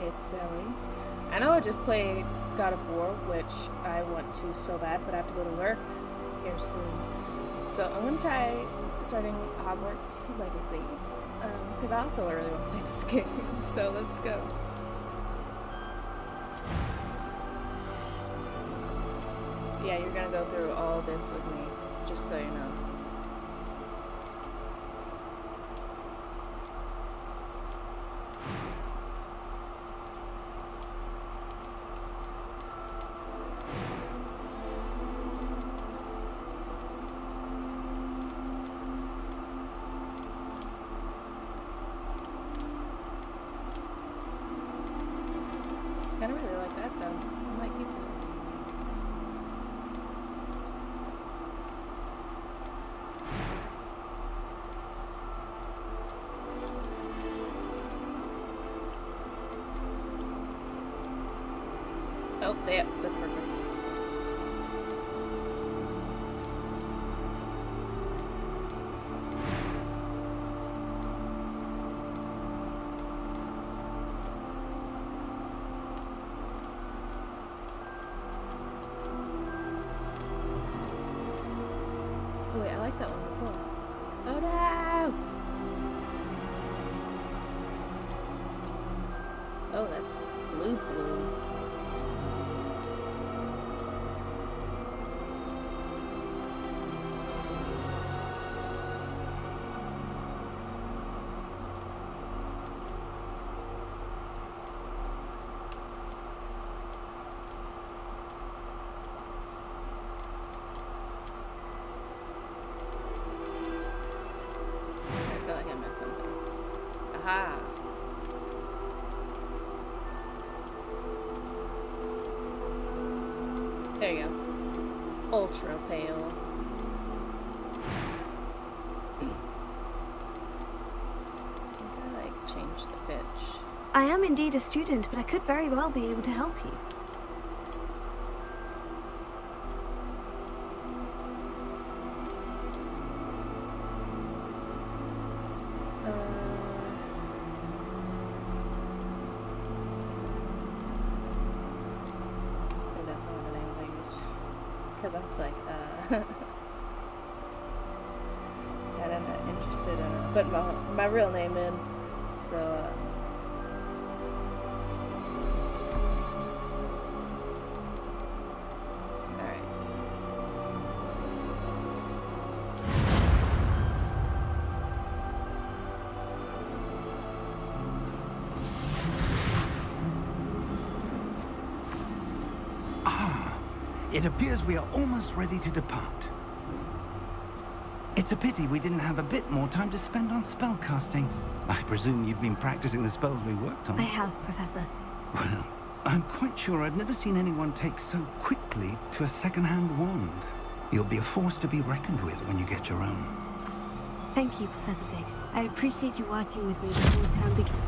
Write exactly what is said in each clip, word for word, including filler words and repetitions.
It's Zoe. I know I just played God of War, which I want to so bad, but I have to go to work here soon. So I'm going to try starting Hogwarts Legacy, because um, I also really want to play this game, so let's go. Yeah, you're going to go through all this with me, just so you know. I don't really like that though. I might keep that. Oh, yeah, that's perfect. Oh wait, I like that one before. Oh no! Oh, that's blue blue. Something. Aha! There you go. Ultra pale. I think I like change the pitch. I am indeed a student, but I could very well be able to help you. Because I was like, uh, and I'm not interested in putting my, my real name in, so, uh, alright. It appears we are almost ready to depart. It's a pity we didn't have a bit more time to spend on spellcasting. I presume you've been practicing the spells we worked on. I have, Professor. Well, I'm quite sure I've never seen anyone take so quickly to a second-hand wand. You'll be a force to be reckoned with when you get your own. Thank you, Professor Fig. I appreciate you working with me before the term begins.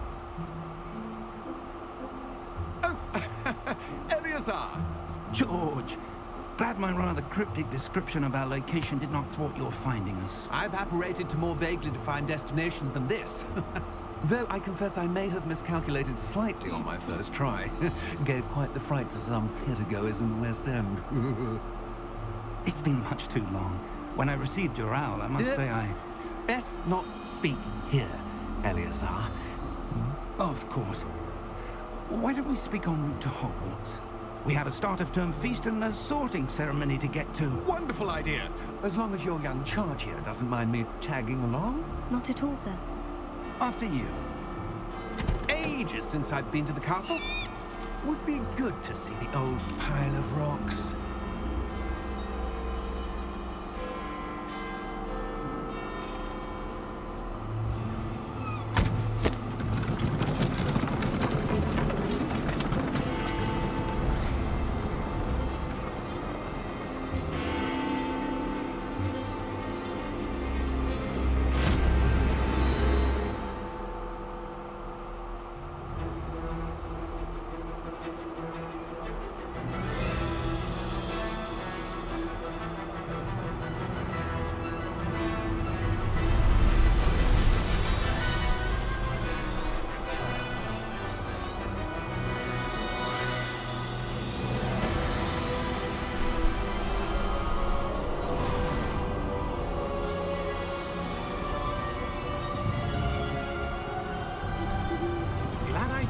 Oh, Eleazar! George, glad my rather cryptic description of our location did not thwart your finding us. I've apparated to more vaguely defined destinations than this. Though I confess I may have miscalculated slightly on my first try. Gave quite the fright to some theatre-goers in the West End. It's been much too long. When I received your owl, I must uh, say I... Best not speak here, Eleazar. Of course. Why don't we speak en route to Hogwarts? We have a start-of-term feast and a sorting ceremony to get to. Wonderful idea! As long as your young charge here doesn't mind me tagging along. Not at all, sir. After you. Ages since I've been to the castle. Would be good to see the old pile of rocks.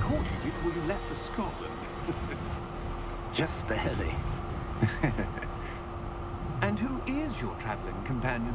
caught you before you left for Scotland. Just barely. And who is your traveling companion?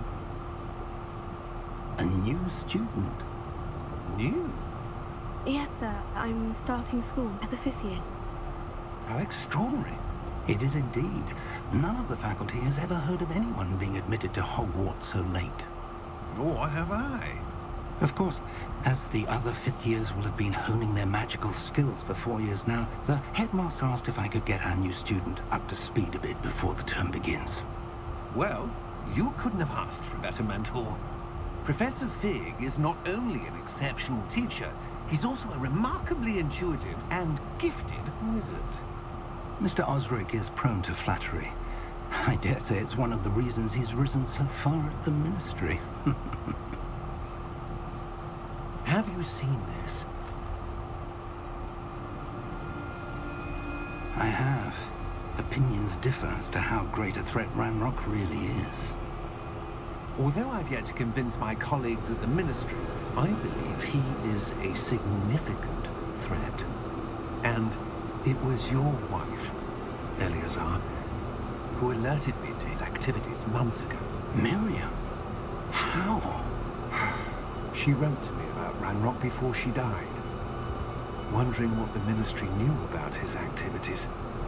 A new student. New? Yes, sir. I'm starting school as a fifth year. How extraordinary. It is indeed. None of the faculty has ever heard of anyone being admitted to Hogwarts so late. Nor have I. Of course, as the other fifth years will have been honing their magical skills for four years now, the headmaster asked if I could get our new student up to speed a bit before the term begins. Well, you couldn't have asked for a better mentor. Professor Fig is not only an exceptional teacher, he's also a remarkably intuitive and gifted wizard. Mister Osric is prone to flattery. I dare say it's one of the reasons he's risen so far at the Ministry. Have you seen this? I have. Opinions differ as to how great a threat Ranrock really is. Although I've yet to convince my colleagues at the Ministry, I believe he is a significant threat. And it was your wife, Eleazar, who alerted me to his activities months ago. Miriam? How? She wrote to me about Ranrock before she died, wondering what the Ministry knew about his activities.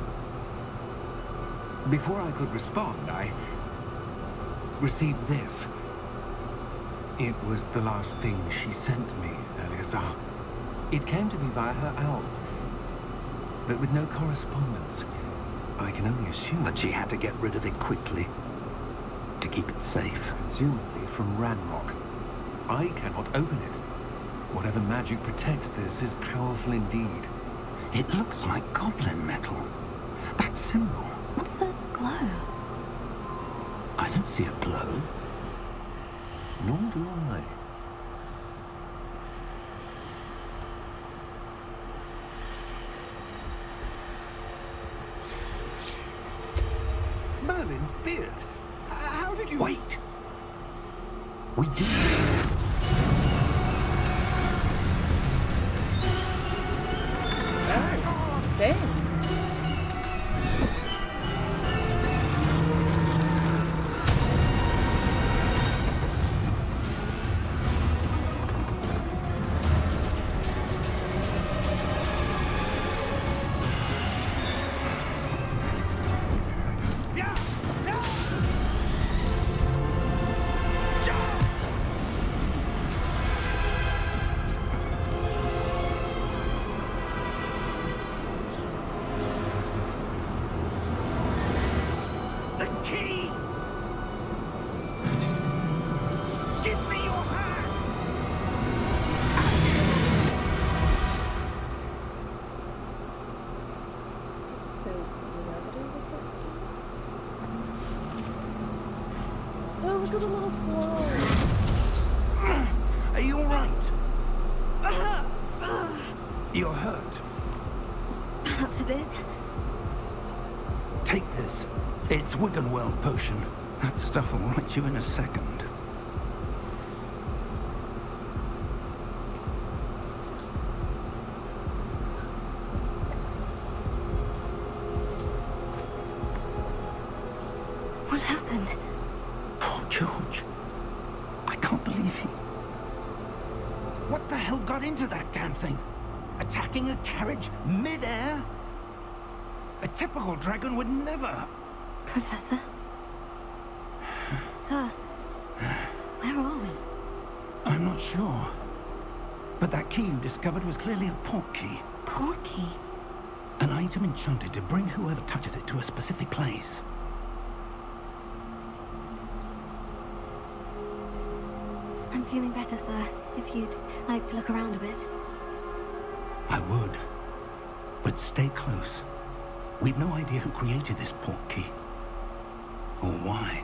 Before I could respond, I received this. It was the last thing she sent me, Eleazar. It came to me via her owl, but with no correspondence. I can only assume That she had to get rid of it quickly, to keep it safe. presumably from Ranrock. I cannot open it. Whatever magic protects this is powerful indeed. It looks like goblin metal. That symbol. What's that glow? I don't see a glow. Nor do I. Merlin's beard. H- How did you... Wait! We did. Dang. The key! Give me your hand! So, do you know that it was a crypt? Oh, look at the little squirrel. Are you all right? You're hurt. Perhaps a bit. Take this. It's Wiggenweld potion. That stuff will right you in a second. What happened? Poor George. I can't believe he... What the hell got into that damn thing? Attacking a carriage mid-air? A typical dragon would never... Professor? Sir? Where are we? I'm not sure. But that key you discovered was clearly a port key. Port key? An item enchanted to bring whoever touches it to a specific place. I'm feeling better, sir. If you'd like to look around a bit. I would. But stay close. We've no idea who created this port key. Or why.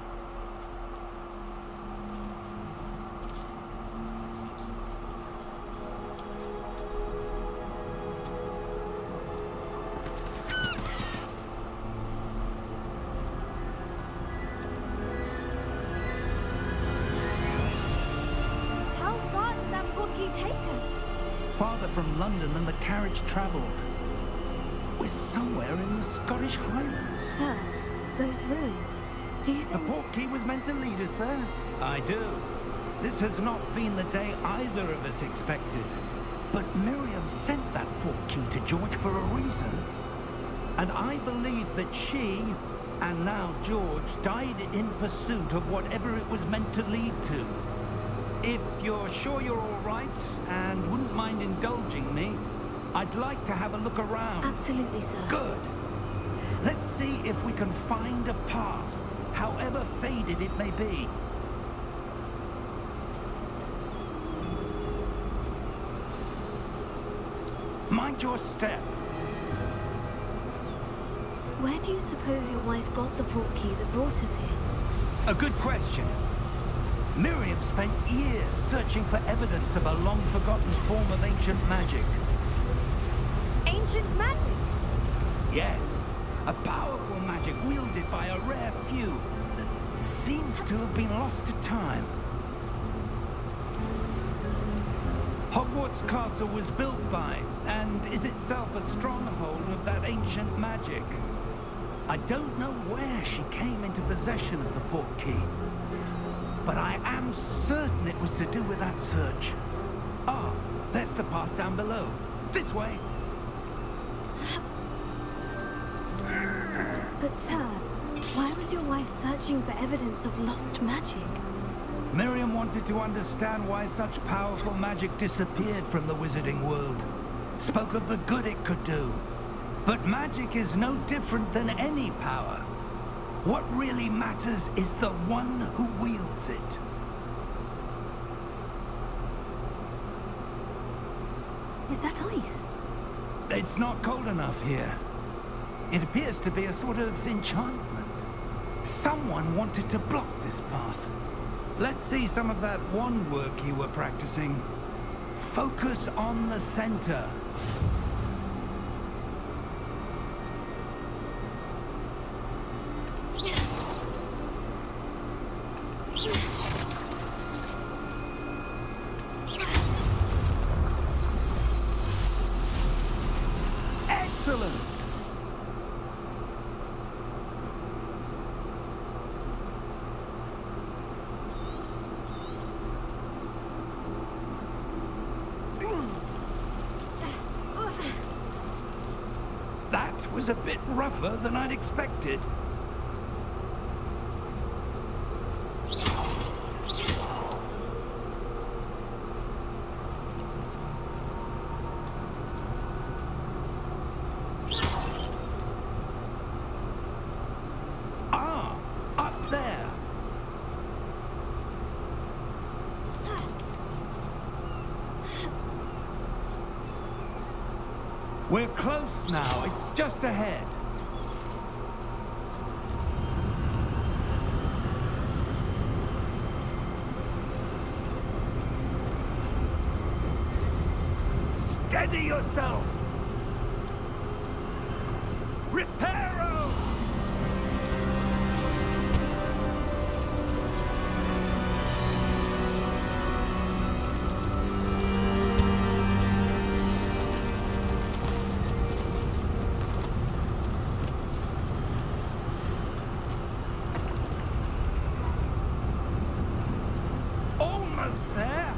How far did that port key take us? Farther from from London than the carriage travelled. We're somewhere in the Scottish Highlands. Sir, those ruins, do you The think... portkey was meant to lead us there? I do. This has not been the day either of us expected. But Miriam sent that portkey to George for a reason. And I believe that she, and now George, died in pursuit of whatever it was meant to lead to. If you're sure you're all right, and wouldn't mind indulging me, I'd like to have a look around. Absolutely, sir. Good. Let's see if we can find a path, however faded it may be. Mind your step. Where do you suppose your wife got the portkey that brought us here? A good question. Miriam spent years searching for evidence of a long-forgotten form of ancient magic. Ancient magic? Yes, a powerful magic wielded by a rare few that seems to have been lost to time. Hogwarts Castle was built by, and is itself a stronghold of that ancient magic. I don't know where she came into possession of the portkey, but I am certain it was to do with that search. Ah, there's the path down below. This way. But sir, why was your wife searching for evidence of lost magic? Miriam wanted to understand why such powerful magic disappeared from the wizarding world. Spoke of the good it could do. But magic is no different than any power. What really matters is the one who wields it. Is that ice? It's not cold enough here. It appears to be a sort of enchantment. Someone wanted to block this path. Let's see some of that wand work you were practicing. Focus on the center. Excellent! That was a bit rougher than I'd expected. Ah, up there. We're close now. It's just ahead. Steady yourself. Reparo! Almost there.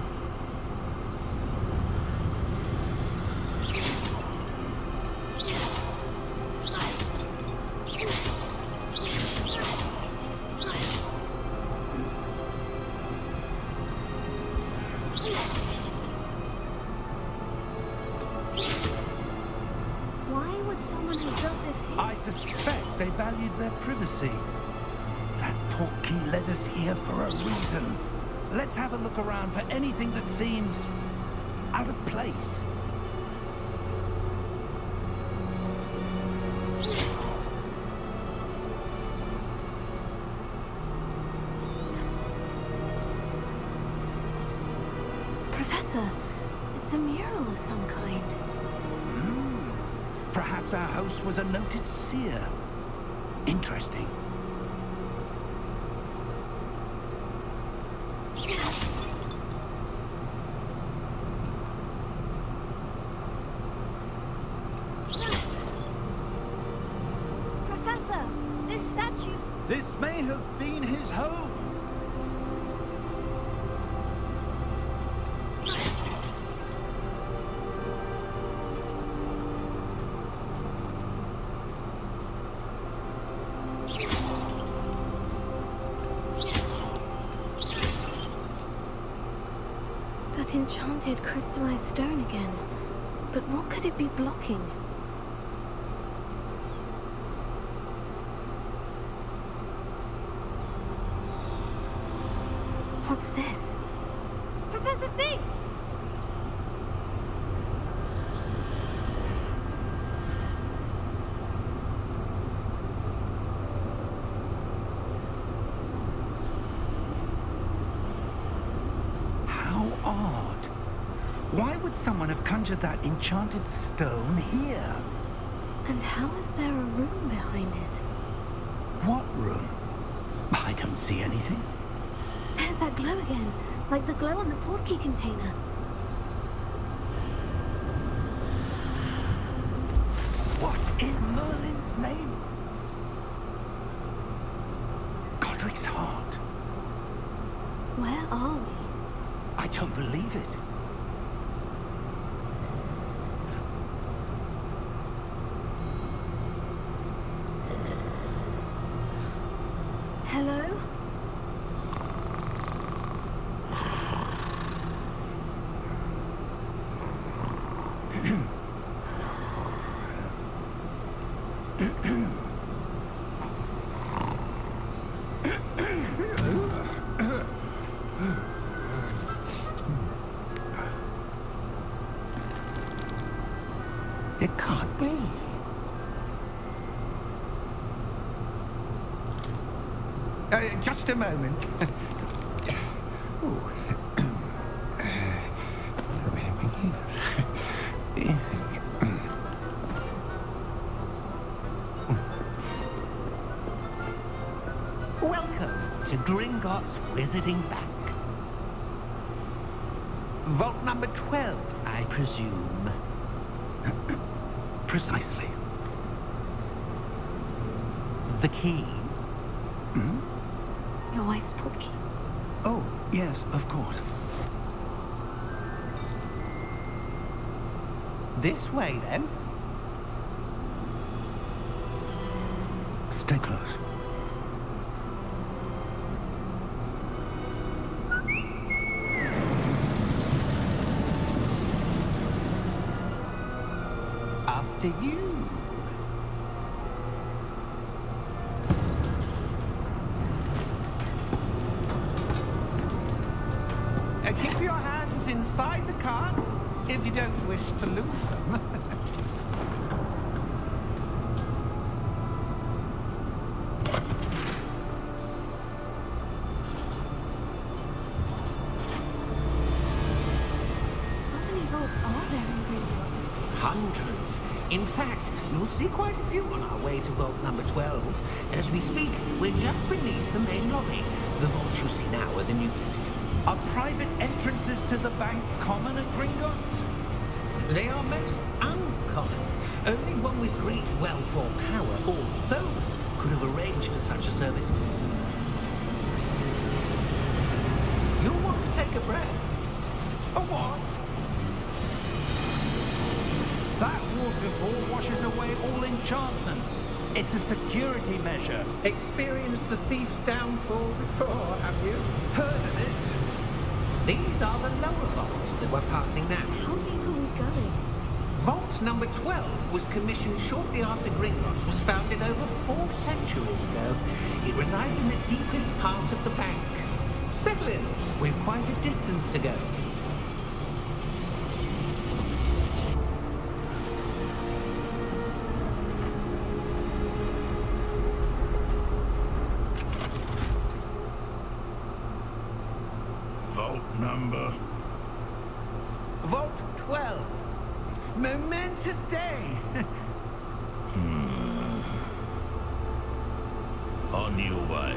Why would someone have done this here? I suspect they valued their privacy. That portkey led us here for a reason. Let's have a look around for anything that seems out of place. Professor, it's a mural of some kind. Hmm. Perhaps our host was a noted seer. Interesting. This may have been his home. That enchanted crystallized stone again. But what could it be blocking? What's this? Professor Fig! How odd. Why would someone have conjured that enchanted stone here? And how is there a room behind it? What room? I don't see anything. There's that glow again, like the glow on the portkey container. What in Merlin's name? Godric's heart. Where are we? I don't believe it. Hello? It can't be. Uh, just a moment. Ooh. Where do we begin? Welcome to Gringotts Wizarding Bank. Vault number twelve, I presume. Precisely. The key? Your wife's portkey. Oh, yes, of course. This way, then. Stay close. After you. Uh, keep your hands inside the cart if you don't wish to lose them. How many vaults are there in Gringotts? Hundreds. In fact, you'll see quite a few on our way to vault number twelve. As we speak, we're just beneath the main lobby. The vaults you see now are the newest. Are private entrances to the bank common at Gringotts? They are most uncommon. Only one with great wealth or power, or both, could have arranged for such a service. You'll want to take a breath. A what? That waterfall washes away all enchantments. It's a security measure. Experienced the thief's downfall before, have you? Heard of it? These are the lower vaults that we're passing now. How deep are we going? Vault number twelve was commissioned shortly after Gringotts was founded over four centuries ago. It resides in the deepest part of the bank. Settle in. We've quite a distance to go. Vault number. Vault twelve. Momentous day. On your way.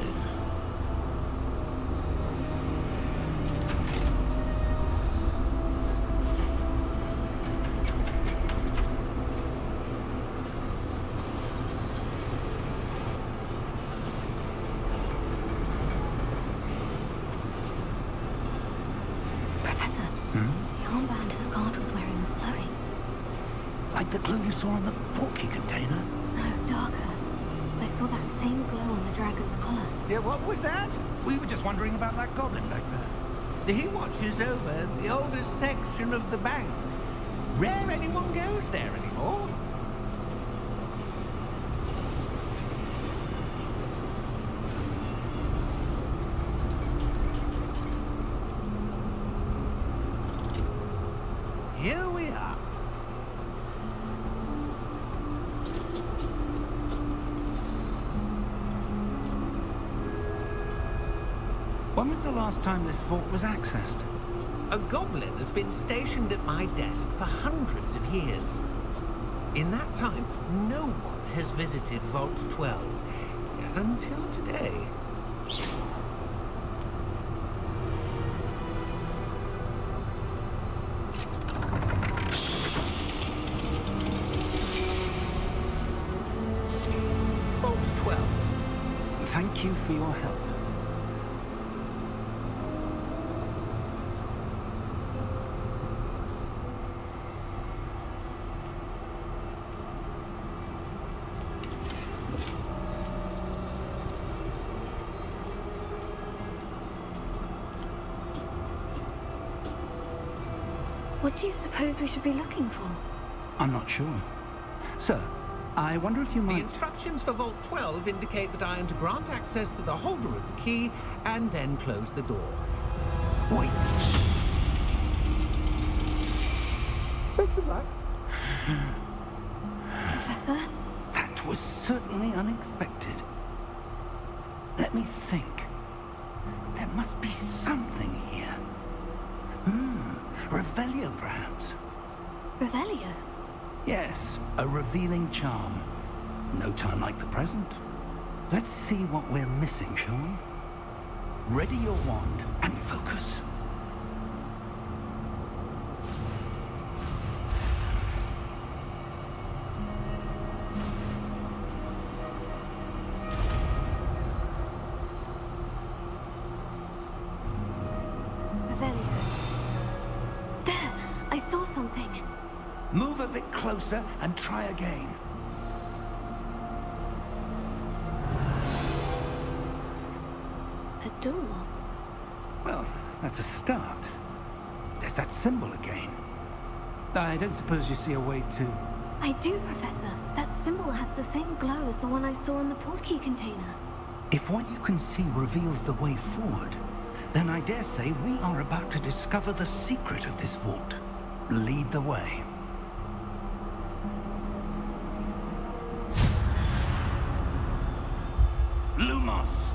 like the glue you saw on the portkey container? No, darker. I saw that same glow on the dragon's collar. Yeah, what was that? We were just wondering about that goblin back there. He watches over the oldest section of the bank. Rare anyone goes there anymore. Here we are. When was the last time this vault was accessed? A goblin has been stationed at my desk for hundreds of years. In that time, no one has visited Vault twelve. Until today. Vault twelve. Thank you for your help. What do you suppose we should be looking for? I'm not sure. Sir, I wonder if you The might... instructions for Vault twelve indicate that I am to grant access to the holder of the key and then close the door. Wait! Professor? That was certainly unexpected. Let me think. There must be something here. Hmm, Revelio, perhaps? Revelio? Yes, a revealing charm. No time like the present. Let's see what we're missing, shall we? Ready your wand and focus. Something. Move a bit closer and try again. A door? Well, that's a start. There's that symbol again. I don't suppose you see a way to... I do, Professor. That symbol has the same glow as the one I saw in the portkey container. If what you can see reveals the way forward, then I dare say we are about to discover the secret of this vault. Lead the way. Lumos!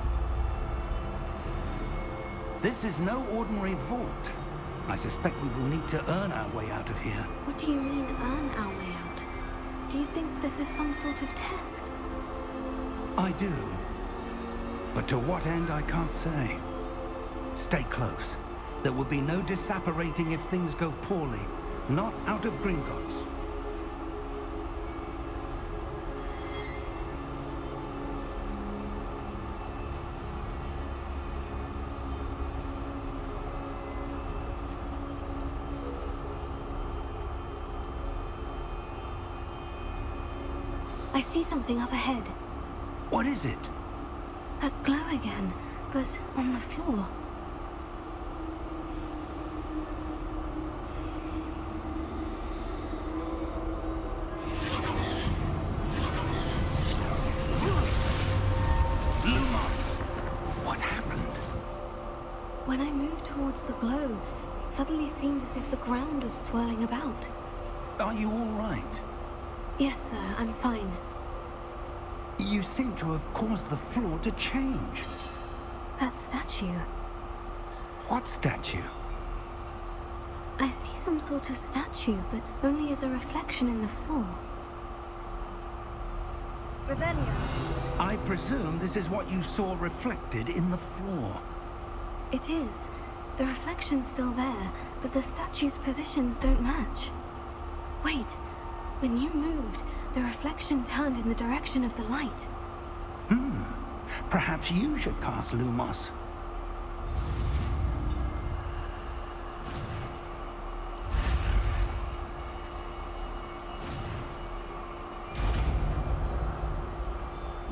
This is no ordinary vault. I suspect we will need to earn our way out of here. What do you mean, earn our way out? Do you think this is some sort of test? I do. But to what end, I can't say. Stay close. There will be no disapparating if things go poorly. Not out of Gringotts. I see something up ahead. What is it? That glow again, but on the floor. When I moved towards the glow, it suddenly seemed as if the ground was swirling about. Are you all right? Yes, sir, I'm fine. You seem to have caused the floor to change. That statue. What statue? I see some sort of statue, but only as a reflection in the floor. Revelio. I presume this is what you saw reflected in the floor. It is. The reflection's still there, but the statue's positions don't match. Wait, when you moved, the reflection turned in the direction of the light. Hmm. Perhaps you should cast Lumos.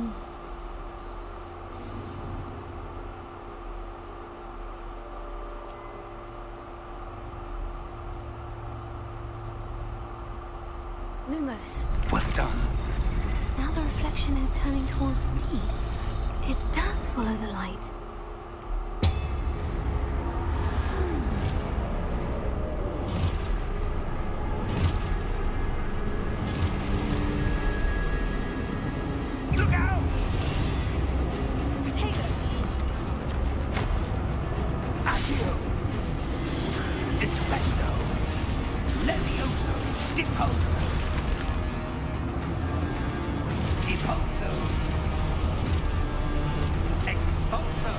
Lumos. Well done. Now the reflection is turning towards me. It does follow the light. Look out! Potato! Accio! Descendo! Levioso! Deposo! Deposo! Exposo!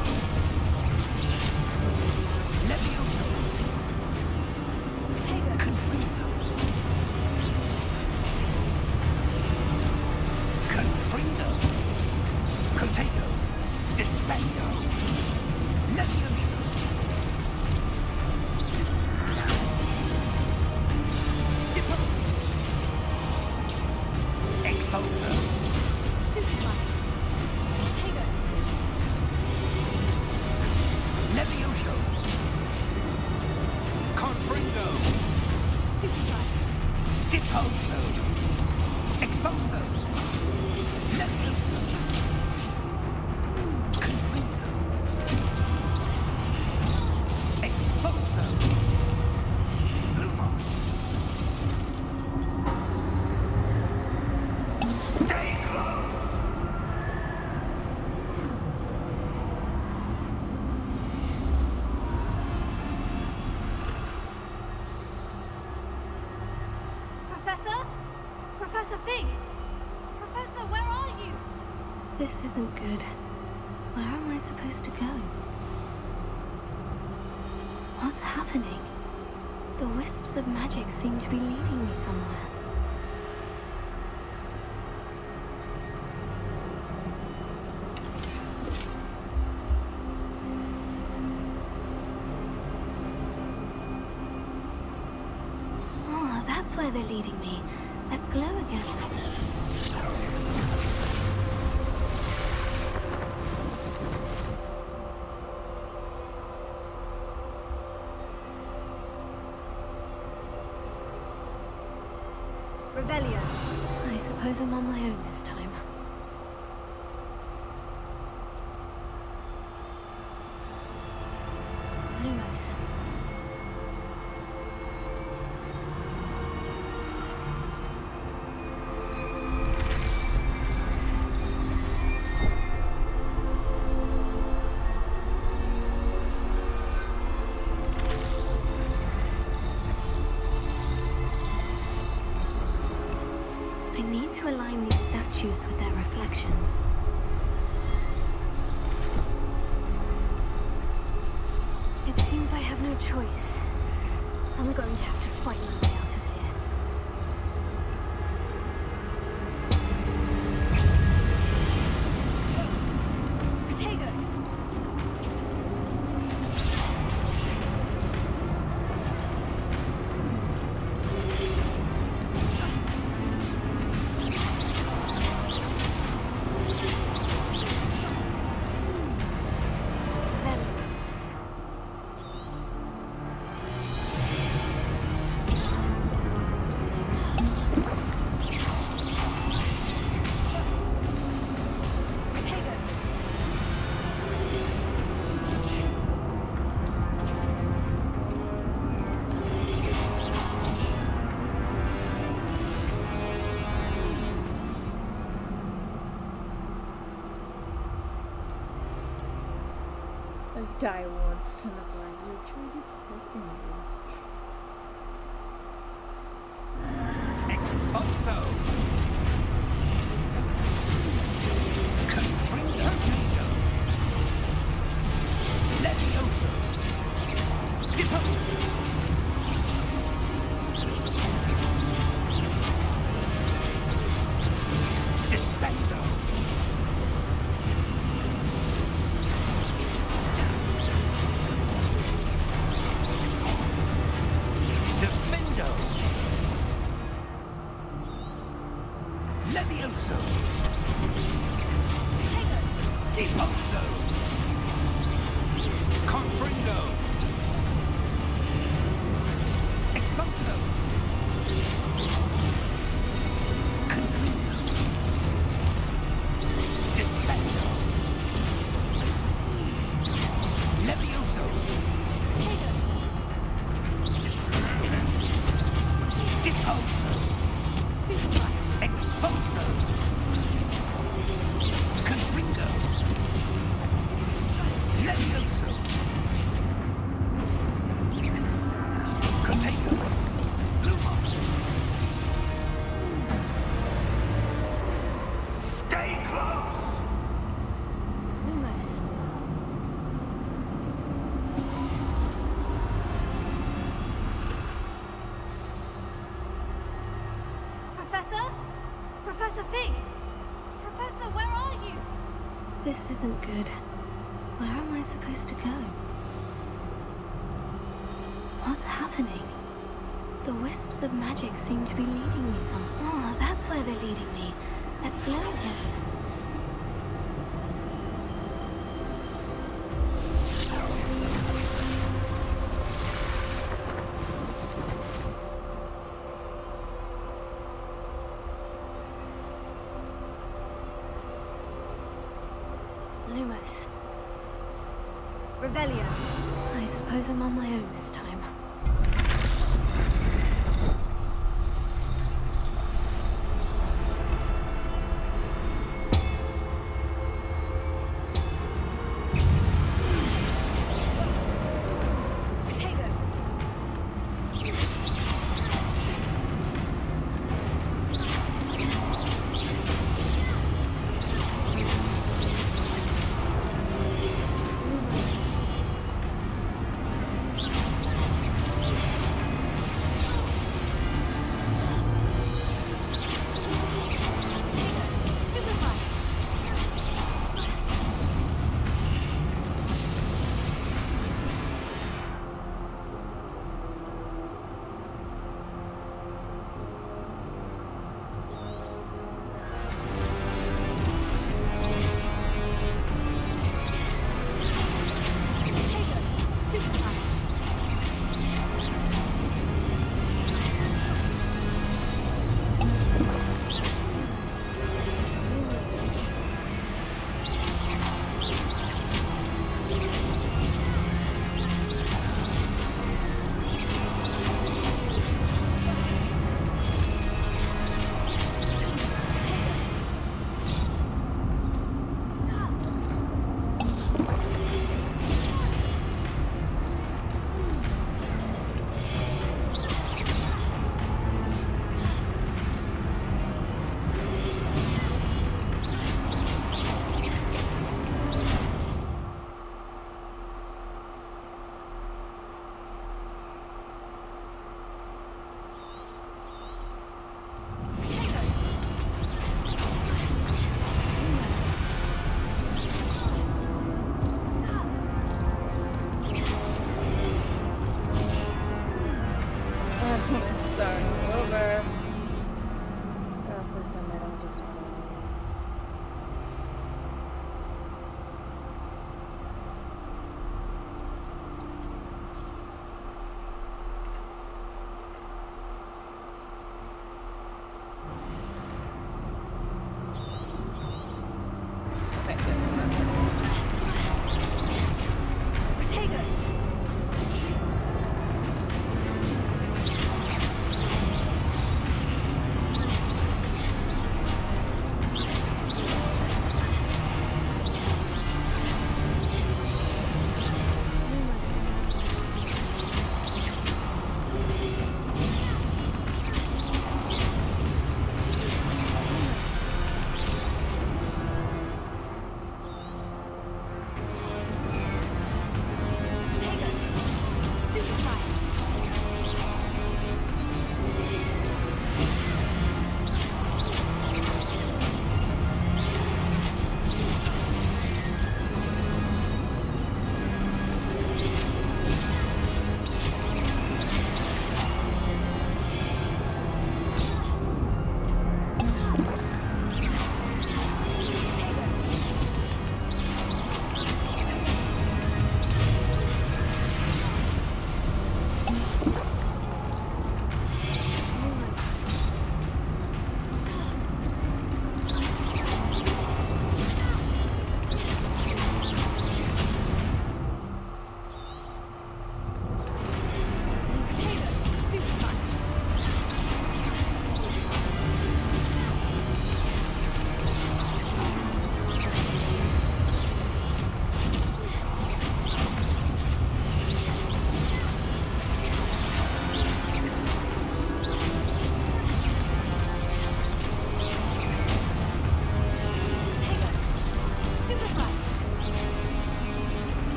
Levioso! Potato! Confrido! Confrido! Potato! Descendo! Levioso! Deposo! Exposo! Stupefy! Potato! Levioso! Confrido! Stupefy! Deposo! Exposo! Levioso! Confrido! Exposo! Lumos! Stay close! Professor? Professor Fig! Professor, where are you? This isn't good. Where am I supposed to go? What's happening? The wisps of magic seem to be leading me somewhere. Oh, that's where they're leading me. That glow again. Revelio. I suppose I'm on my own this time. Lumos. I need to align these statues with their reflections. It seems I have no choice. I'm going to have to fight my way out of here. Potato! I die once, and it's like your journey has ended. Exposo! Confrido! Levioso! Deposo! Descendo! Defendo! Levioso! Stipozzo! Confringo! Expulso! Confringo! Descendo! Levioso! Dipulso! Expulso! Confringo! Levioso! Contago! Lumos! Stay close! Lumos. Professor? Professor Fig! Professor, where are you? This isn't good. Where am I supposed to go? What's happening? The wisps of magic seem to be leading me some. Oh, that's where they're leading me. That glow again. Lumos. Revelio. I suppose I'm on my own this time.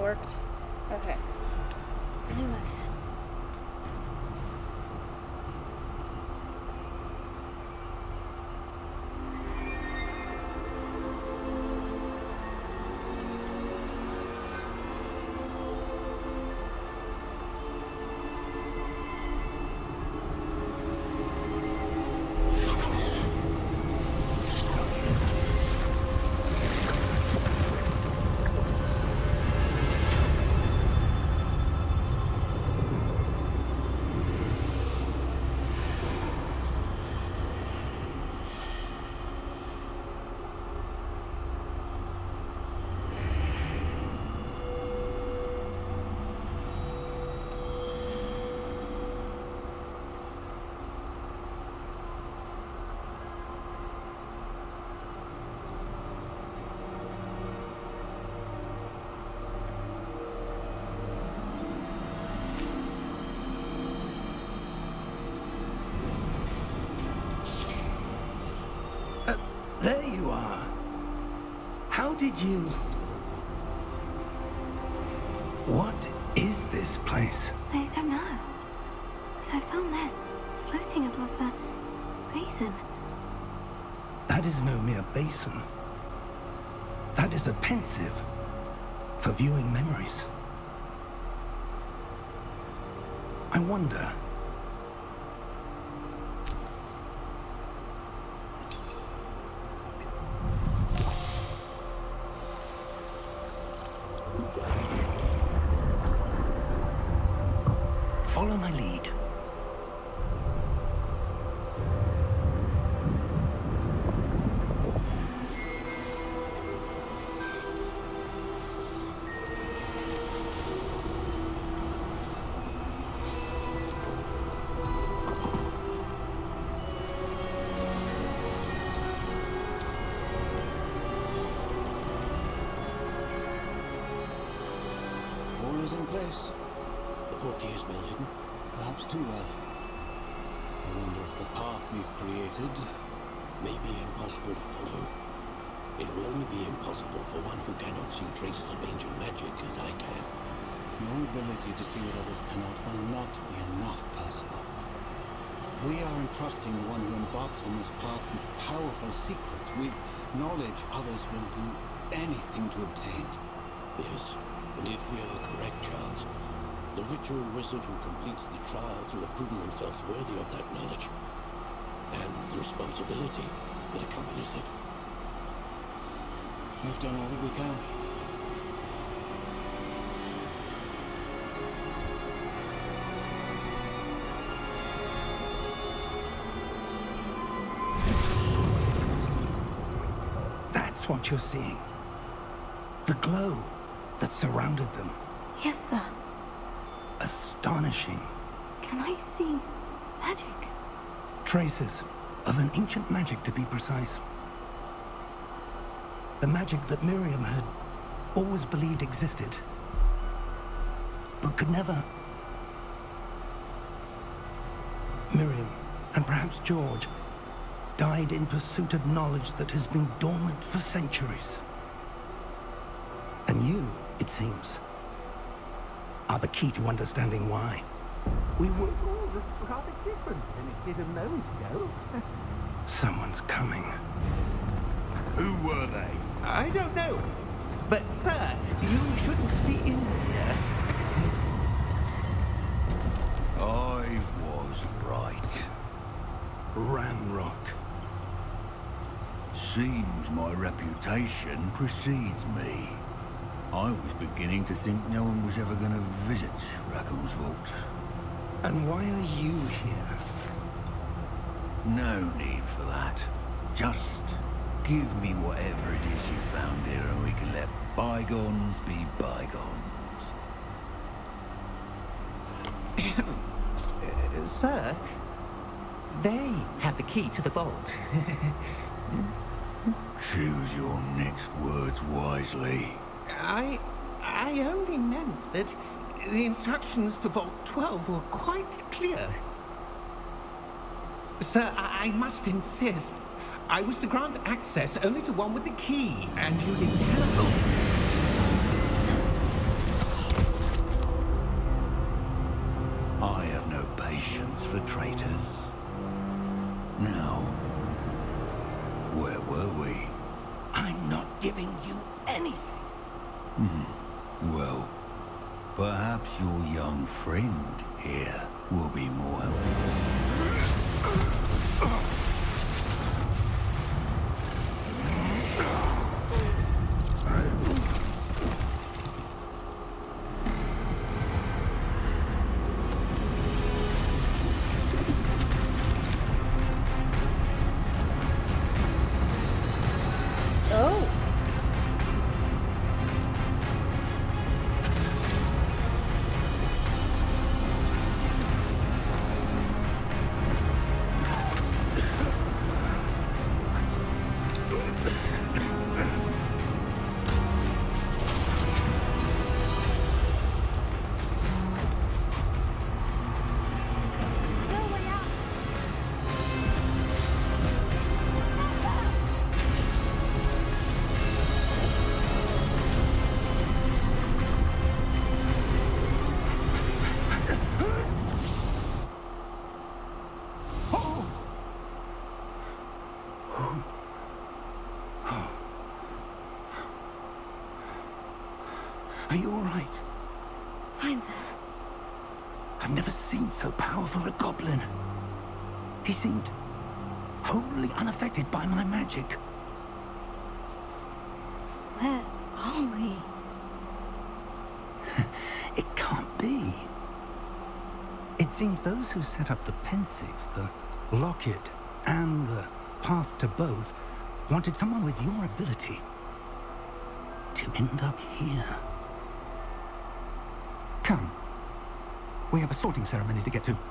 worked. Okay. Lumos. There you are. How did you... What is this place? I don't know. But I found this floating above the basin. That is no mere basin. That is a pensive for viewing memories. I wonder... Follow my lead. All is in place. The portkey is well hidden, perhaps too well. I wonder if the path we've created may be impossible to follow. It will only be impossible for one who cannot see traces of ancient magic as I can. Your ability to see what others cannot will not be enough, Percival. We are entrusting the one who embarks on this path with powerful secrets, with knowledge others will do anything to obtain. Yes, and if we are correct, Charles, the ritual wizard who completes the trials will have proven themselves worthy of that knowledge, and the responsibility that accompanies it. We've done all that we can. That's what you're seeing. The glow that surrounded them. Yes, sir. Astonishing. Can I see magic? Traces of an ancient magic, to be precise. The magic that Miriam had always believed existed, but could never. Miriam, and perhaps George, died in pursuit of knowledge that has been dormant for centuries. And you, it seems, are the key to understanding why. We were all rather different than it did a moment ago. Someone's coming. Who were they? I don't know. But, sir, you shouldn't be in here. I was right. Ranrock. Seems my reputation precedes me. I was beginning to think no one was ever going to visit Rackham's vault. And why are you here? No need for that. Just give me whatever it is you found here and we can let bygones be bygones. uh, sir, they had the key to the vault. Choose your next words wisely. I... I only meant that the instructions to Vault twelve were quite clear. Sir, I, I must insist. I was to grant access only to one with the key, and you didn't have them. I have no patience for traitors. Now, where were we? I'm not giving you anything. Hmm. Well, perhaps your young friend here will be more helpful. Are you all right? Fine, sir. I've never seen so powerful a goblin. He seemed wholly unaffected by my magic. Where are we? It can't be. It seems those who set up the Pensieve, the Locket, and the Path to Both wanted someone with your ability to end up here. Come. We have a sorting ceremony to get to.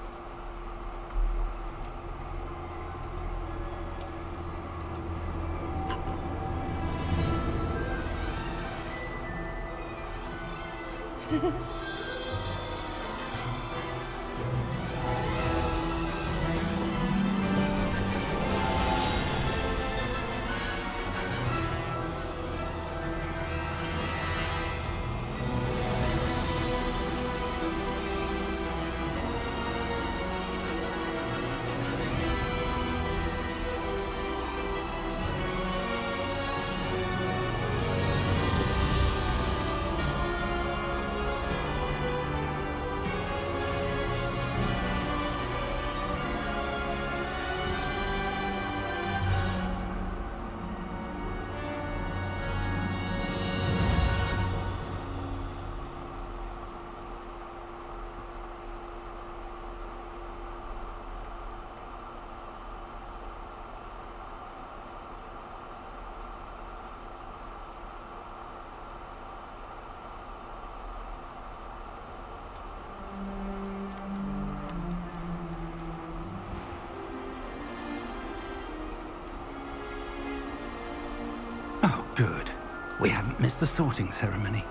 Oh, good. We haven't missed the sorting ceremony.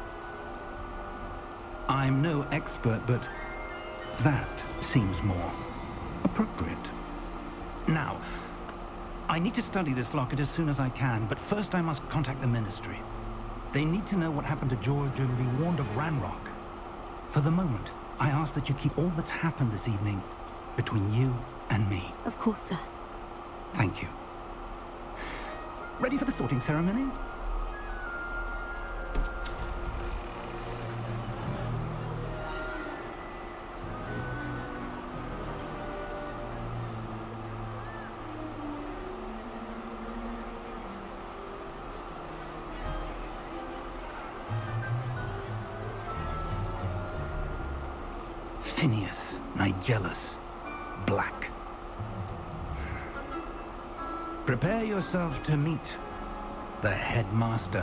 I'm no expert, but that seems more appropriate. Now, I need to study this locket as soon as I can, but first I must contact the Ministry. They need to know what happened to George and be warned of Ranrock. For the moment, I ask that you keep all that's happened this evening between you and me. Of course, sir. Thank you. Ready for the sorting ceremony? Phineas Nigellus Black. Prepare yourself to meet the headmaster.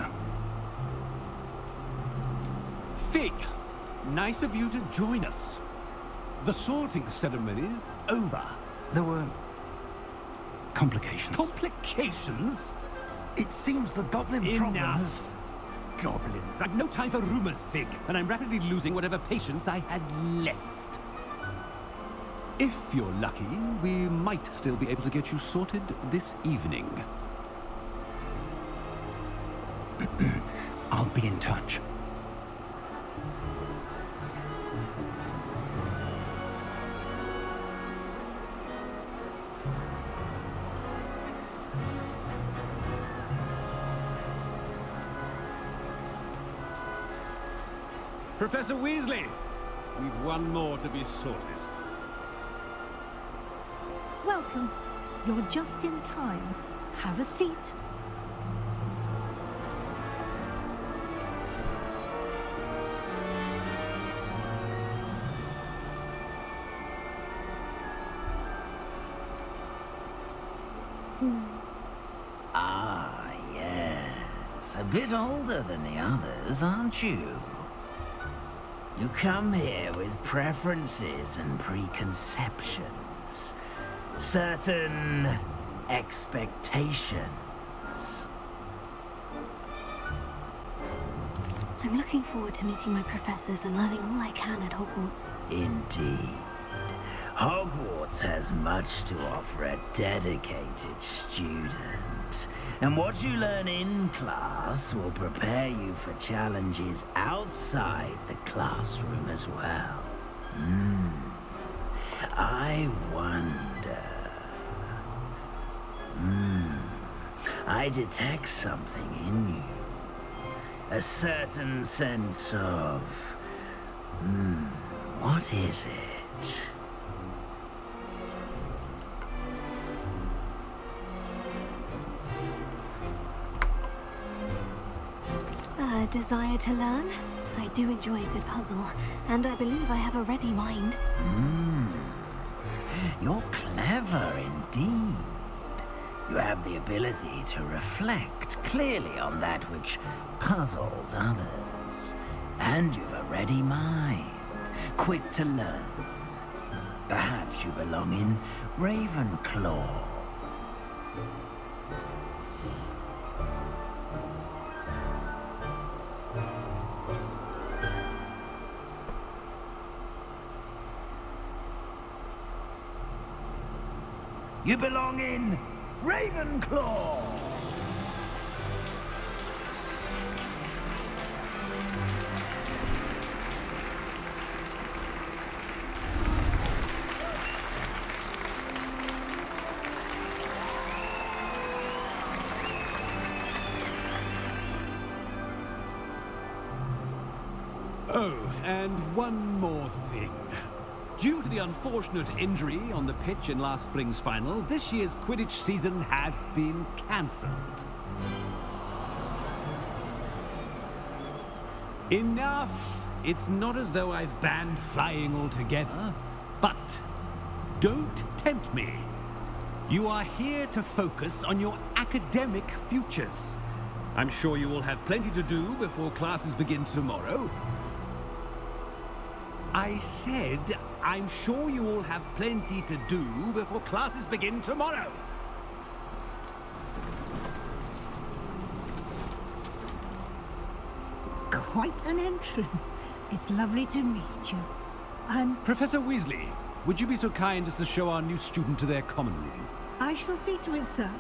Fig, nice of you to join us. The sorting ceremony's over. There were complications. Complications? It seems the goblin problem has... Enough! Goblins. I've no time for rumors, Fig, and I'm rapidly losing whatever patience I had left. If you're lucky, we might still be able to get you sorted this evening. I'll be in touch. Professor Weasley, we've one more to be sorted. Welcome. You're just in time. Have a seat. Ah, yes. A bit older than the others, aren't you? You come here with preferences and preconceptions. Certain expectations. I'm looking forward to meeting my professors and learning all I can at Hogwarts. Indeed. Hogwarts has much to offer a dedicated student. And what you learn in class will prepare you for challenges outside the classroom as well. Hmm. I wonder... Hmm. I detect something in you. A certain sense of... Hmm. What is it? A desire to learn? I do enjoy a good puzzle, and I believe I have a ready mind. Hmm. You're clever indeed. You have the ability to reflect clearly on that which puzzles others. And you've a ready mind, quick to learn. Perhaps you belong in Ravenclaw. You belong in Ravenclaw! Oh, and one more thing. Due to the unfortunate injury on the pitch in last spring's final, this year's Quidditch season has been cancelled. Enough! It's not as though I've banned flying altogether, but don't tempt me. You are here to focus on your academic futures. I'm sure you will have plenty to do before classes begin tomorrow. I said, I'm sure you all have plenty to do before classes begin tomorrow. Quite an entrance. It's lovely to meet you. I'm... Professor Weasley, would you be so kind as to show our new student to their common room? I shall see to it, sir.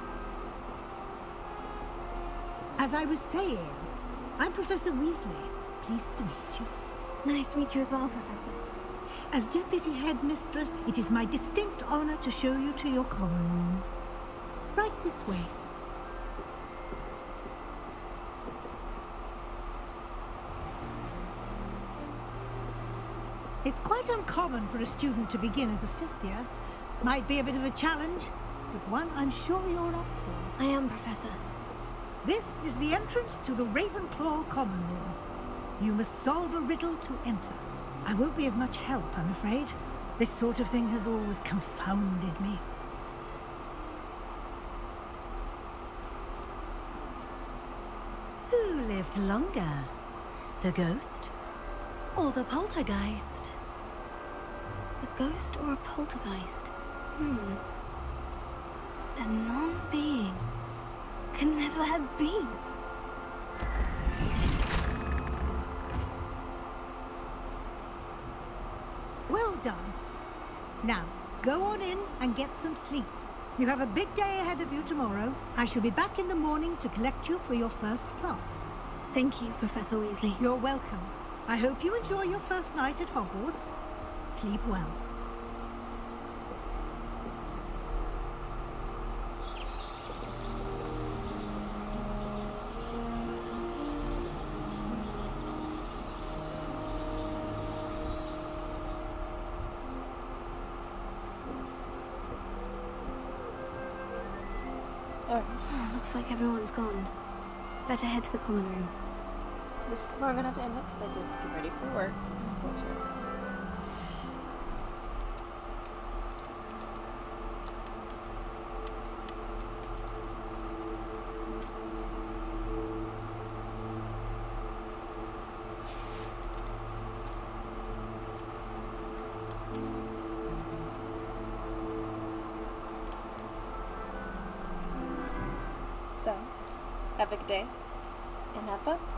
As I was saying, I'm Professor Weasley. Pleased to meet you. Nice to meet you as well, Professor. As Deputy Headmistress, it is my distinct honor to show you to your common room. Right this way. It's quite uncommon for a student to begin as a fifth year. Might be a bit of a challenge, but one I'm sure you're up for. I am, Professor. This is the entrance to the Ravenclaw common room. You must solve a riddle to enter. I won't be of much help, I'm afraid. This sort of thing has always confounded me. Who lived longer? The ghost or the poltergeist? A ghost or a poltergeist? Hmm. A non-being can never have been. Well done. Now, go on in and get some sleep. You have a big day ahead of you tomorrow. I shall be back in the morning to collect you for your first class. Thank you, Professor Weasley. You're welcome. I hope you enjoy your first night at Hogwarts. Sleep well. Looks like everyone's gone. Better head to the common room. This is where I'm gonna have to end up because I do have to get ready for work, unfortunately. So, have a good day and have fun.